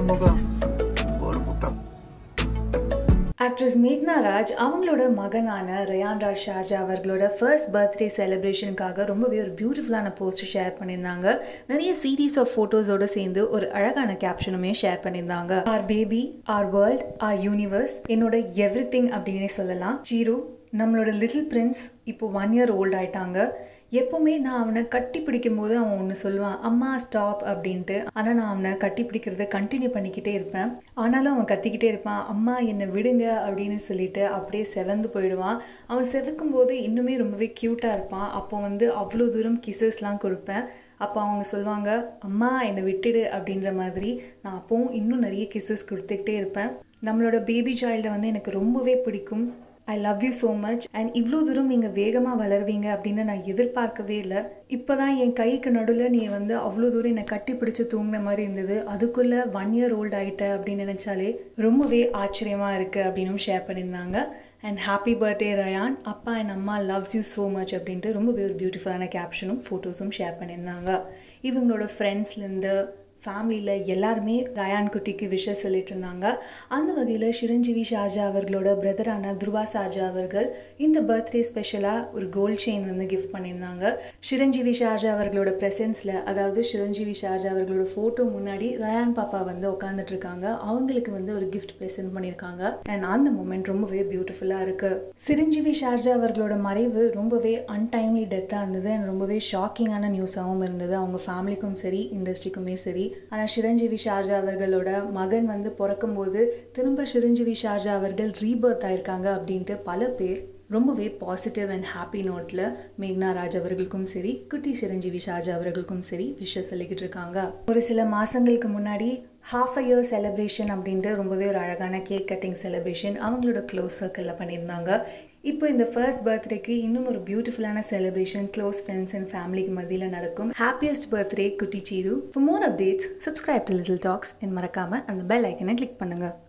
முகம் ஒரு முட்டை. ஆக்ட்ரஸ் மேக்னா ராஜ் அவங்களோட மகனான ரயான் ராஜ் ஷார்ஜா அவர்களோட ஃபர்ஸ்ட் பர்த்டே செலிப்ரேஷனுக்காக ரொம்பவே ஒரு பியூட்டிஃபுல்லான போஸ்ட் ஷேர் பண்ணியிருந்தாங்க. நிறைய சீரீஸ் ஆஃப் ஃபோட்டோஸோடு சேர்ந்து ஒரு அழகான கேப்ஷனுமே ஷேர் பண்ணியிருந்தாங்க. Our baby, our world, our universe, என்னோட எவ்ரிதிங் அப்படின்னே சொல்லலாம். ஜீரோ நம்மளோட லிட்டில் பிரின்ஸ் இப்போ 1 year old ஆயிட்டாங்க. எப்போவுமே நான் அவனை கட்டி பிடிக்கும் போது அவன் ஒன்று சொல்லுவான், அம்மா ஸ்டாப் அப்படின்ட்டு. ஆனால் நான் அவனை கட்டி பிடிக்கிறத கண்டினியூ பண்ணிக்கிட்டே இருப்பேன். ஆனாலும் அவன் கத்திக்கிட்டே இருப்பான், அம்மா என்னை விடுங்க அப்படின்னு சொல்லிட்டு அப்படியே செவந்து போயிடுவான். அவன் செவக்கும் போது இன்னுமே ரொம்பவே க்யூட்டாக இருப்பான். அப்போ அவ்வளோ தூரம் கிசஸ்லாம் கொடுப்பேன். அப்போ அவங்க சொல்லுவாங்க, அம்மா என்னை விட்டுடு அப்படின்ற மாதிரி. நான் அப்போவும் இன்னும் நிறைய கிசஸ் கொடுத்துக்கிட்டே இருப்பேன். நம்மளோட பேபி சைல்டை எனக்கு ரொம்பவே பிடிக்கும். I love you so much. And இவ்வளோ தூரம் நீங்கள் வேகமாக வளருவீங்க அப்படின்னு நான் எதிர்பார்க்கவே இல்லை. இப்போ தான் என் கைக்கு நடுவில் நீ அவ்வளோ தூரம் என்னை கட்டி பிடிச்சி தூங்கின மாதிரி இருந்தது. அதுக்குள்ளே 1 year old ஆகிட்ட அப்படின்னு நினச்சாலே ரொம்பவே ஆச்சரியமாக இருக்குது அப்படின்னும் ஷேர் பண்ணியிருந்தாங்க. அண்ட் ஹாப்பி பர்த்டே ரயான், அப்பா அண்ட் அம்மா லவ்ஸ் யூ ஸோ மச் அப்படின்ட்டு ரொம்பவே ஒரு பியூட்டிஃபுல்லான கேப்ஷனும் ஃபோட்டோஸும் ஷேர் பண்ணியிருந்தாங்க. இவங்களோட ஃப்ரெண்ட்ஸ்லேருந்து ஃபேமிலியில் எல்லாருமே ரயான் குட்டிக்கு விஷஸ் சொல்லிட்டு இருந்தாங்க. அந்த வகையில் சிரஞ்சீவி ஷார்ஜா அவர்களோட பிரதரான துருவா ஷார்ஜா அவர்கள் இந்த பர்த்டே ஸ்பெஷலாக ஒரு கோல்ட் செயின் கிஃப்ட் பண்ணியிருந்தாங்க. சிரஞ்சீவி ஷார்ஜா அவர்களோட ப்ரெசன்ஸில், அதாவது சிரஞ்சீவி ஷார்ஜா அவர்களோட ஃபோட்டோ முன்னாடி ரயான் பாப்பா உட்காந்துட்டு இருக்காங்க. அவங்களுக்கு ஒரு கிஃப்ட் ப்ரெசென்ட் பண்ணியிருக்காங்க. அண்ட் அந்த மூமெண்ட் ரொம்பவே பியூட்டிஃபுல்லாக இருக்குது. சிரஞ்சீவி ஷார்ஜா அவர்களோட மறைவு ரொம்பவே அன்டைம்லி டெத்தாக இருந்தது. அண்ட் ரொம்பவே ஷாக்கிங்கான நியூஸாகவும் இருந்தது. அவங்க ஃபேமிலிக்கும் சரி, இண்டஸ்ட்ரிக்குமே சரி. ஆனால் சிரஞ்சீவி ஷார்ஜா அவர்களோட மகன் பிறக்கும் போது திரும்ப சிரஞ்சீவி ஷார்ஜா அவர்கள் ரீபர்த் ஆயிருக்காங்க அப்படின்ட்டு பல பேர் ரொம்பவே பாசிட்டிவ் அண்ட் ஹாப்பி நோட்டில் மேக்னா ராஜ் அவர்களுக்கும் சரி, குட்டி சிரஞ்சீவி ஷார்ஜா அவர்களுக்கும் சரி விஷஸ் சொல்லிக்கிட்டு இருக்காங்க. ஒரு சில மாதங்களுக்கு முன்னாடி ½ a year செலிப்ரேஷன் அப்படின்ட்டு ரொம்பவே ஒரு அழகான கேக் கட்டிங் செலிப்ரேஷன் அவங்களோட க்ளோஸ் சர்க்கிளில் பண்ணியிருந்தாங்க. இப்போ இந்த ஃபர்ஸ்ட் பர்த்டேக்கு இன்னும் ஒரு பியூட்டிஃபுல்லான செலிப்ரேஷன் க்ளோஸ் ஃப்ரெண்ட்ஸ் அண்ட் ஃபேமிலிக்கு மத்தியில் நடக்கும். ஹாப்பியஸ்ட் பர்த்டே குட்டி Chiru. For more updates subscribe to little talks. மறக்காமல் அந்த பெல் ஐக்கனை கிளிக் பண்ணுங்கள்.